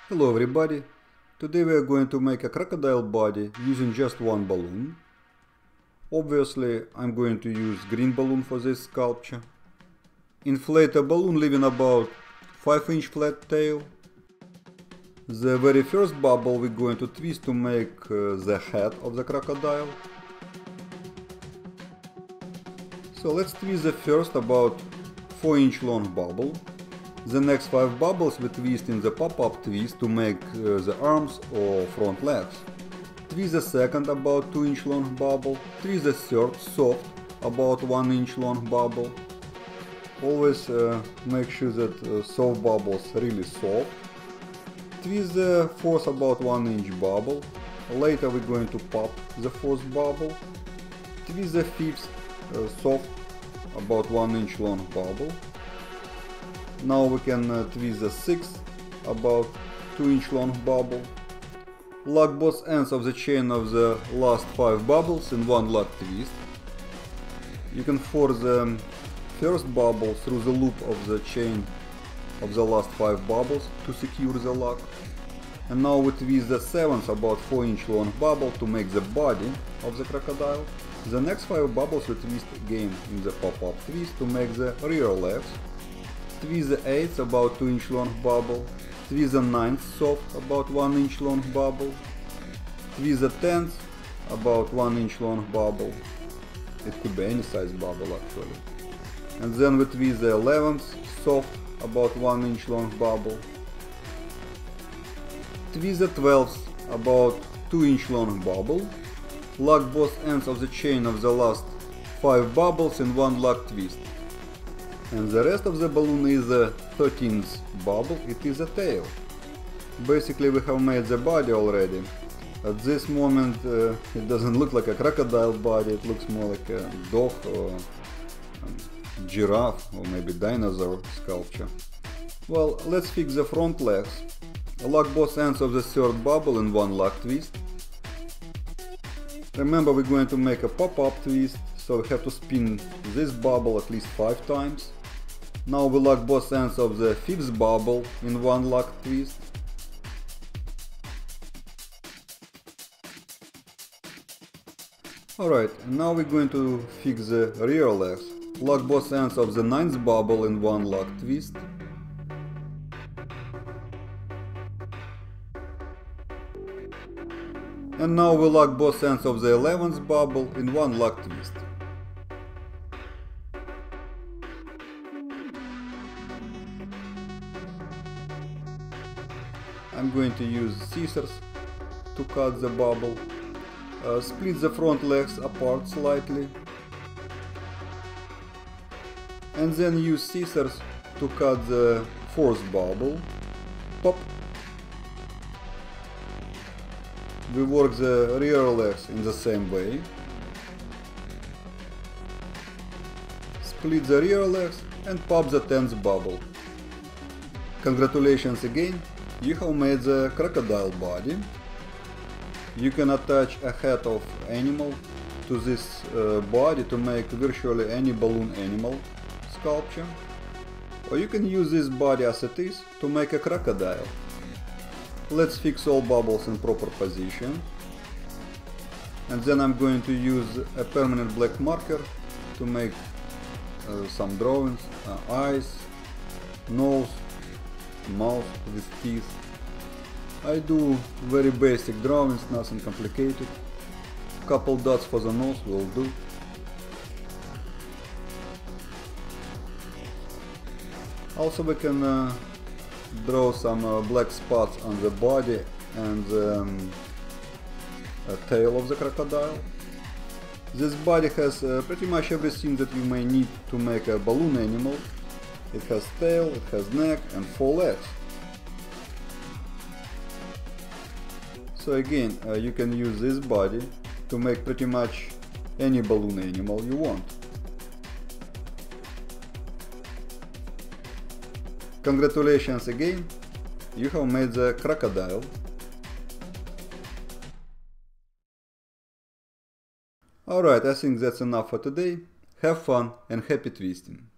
Hello everybody, today we are going to make a crocodile body using just one balloon. Obviously I'm going to use green balloon for this sculpture. Inflate a balloon leaving about 5-inch flat tail. The very first bubble we're going to twist to make the head of the crocodile. So let's twist the first about 4-inch long bubble. The next 5 bubbles we twist in the pop-up twist to make the arms or front legs. Twist the second about 2-inch long bubble. Twist the third soft about 1-inch long bubble. Always make sure that soft bubbles really soft. Twist the fourth about 1-inch bubble. Later we're going to pop the fourth bubble. Twist the fifth soft about 1-inch long bubble. Now we can twist the sixth about 2-inch long bubble. Lock both ends of the chain of the last 5 bubbles in one lock twist. You can force the first bubble through the loop of the chain of the last 5 bubbles to secure the lock. And now we twist the 7th about 4-inch long bubble to make the body of the crocodile. The next 5 bubbles we twist again in the pop-up twist to make the rear legs. Twist the 8th about 2-inch long bubble. Twist the 9th soft about 1-inch long bubble. Twist the 10th about 1-inch long bubble. It could be any size bubble actually. And then we twist the 11th soft about 1-inch long bubble. Twist the 12th about 2-inch long bubble. Lock both ends of the chain of the last 5 bubbles in one lock twist. And the rest of the balloon is the 13th bubble, it is a tail. Basically we have made the body already. At this moment it doesn't look like a crocodile body, it looks more like a dog or a giraffe or maybe dinosaur sculpture. Well, let's fix the front legs. Lock both ends of the third bubble in one lock twist. Remember we're going to make a pop-up twist, so we have to spin this bubble at least 5 times. Now we lock both ends of the 5th bubble in one lock twist. Alright, now we're going to fix the rear legs. Lock both ends of the 9th bubble in one lock twist. And now we lock both ends of the 11th bubble in one lock twist. I'm going to use scissors to cut the bubble. Split the front legs apart slightly. And then use scissors to cut the 4th bubble. Pop! We work the rear legs in the same way. Split the rear legs and pop the 10th bubble. Congratulations again, you have made the crocodile body. You can attach a head of animal to this body to make virtually any balloon animal sculpture. Or you can use this body as it is to make a crocodile. Let's fix all bubbles in proper position. And then I'm going to use a permanent black marker to make some drawings, eyes, nose, mouth with teeth. I do very basic drawings, nothing complicated. Couple dots for the nose will do. Also we can draw some black spots on the body and the tail of the crocodile. This body has pretty much everything that you may need to make a balloon animal. It has tail, it has neck and 4 legs. So again, you can use this body to make pretty much any balloon animal you want. Congratulations again, you have made the crocodile. Alright, I think that's enough for today. Have fun and happy twisting!